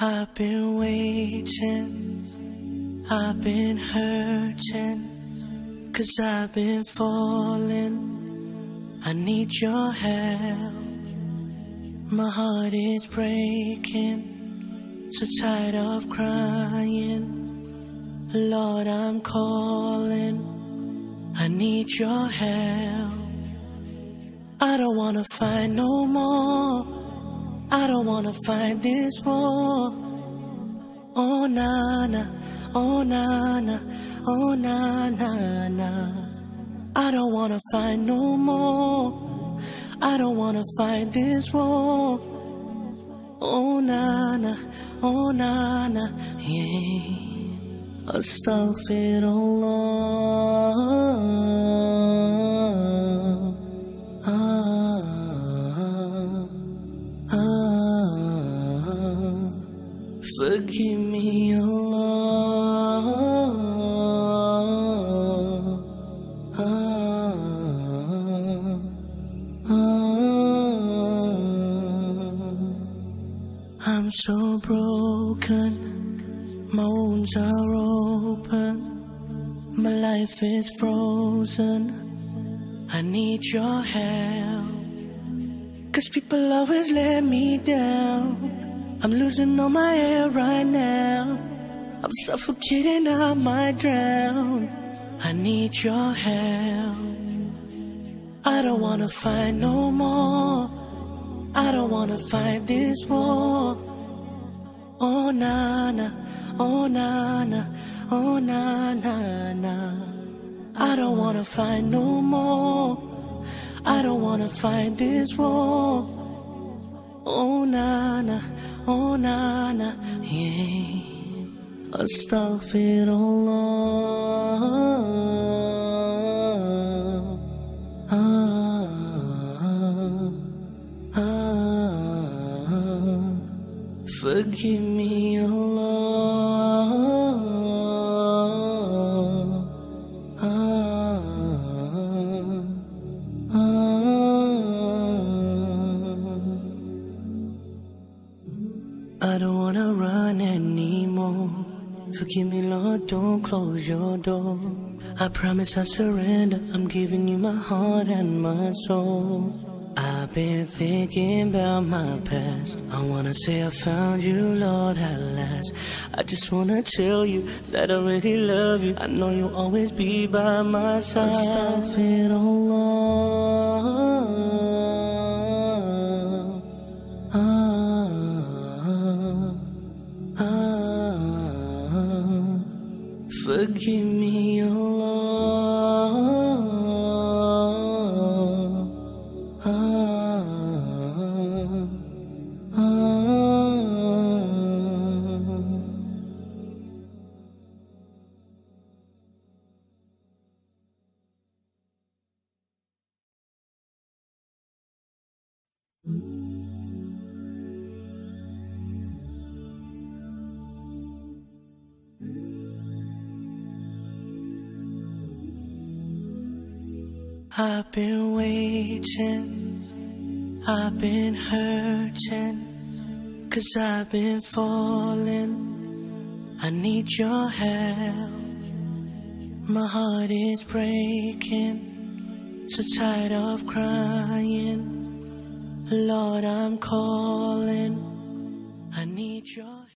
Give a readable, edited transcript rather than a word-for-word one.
I've been waiting, I've been hurting, 'cause I've been falling. I need your help. My heart is breaking, so tired of crying. Lord, I'm calling, I need your help. I don't wanna fight no more, I don't wanna fight this war. Oh na na, oh na na, oh na na na. I don't wanna fight no more, I don't wanna fight this war. Oh na na, oh na na, yeah. Astaghfirullah. Forgive me, Allah. I'm so broken, my wounds are open, my life is frozen. I need your help, 'cause people always let me down. I'm losing all my air right now, I'm suffocating, I might drown. I need your help. I don't wanna fight no more, I don't wanna fight this war. Oh na na, oh na na, oh na na na. I don't wanna fight no more, I don't wanna fight this war. Oh na na, oh na na, yeah. Astaghfirullah. Forgive me, Allah. I don't wanna run anymore. Forgive me, Lord, don't close your door. I promise I surrender, I'm giving you my heart and my soul. I've been thinking about my past, I wanna say I found you, Lord, at last. I just wanna tell you that I really love you, I know you'll always be by my side. Astaghfirullah. Forgive me, Allah. I've been waiting, I've been hurting, 'cause I've been falling. I need your help. My heart is breaking, so tired of crying. Lord, I'm calling, I need your help.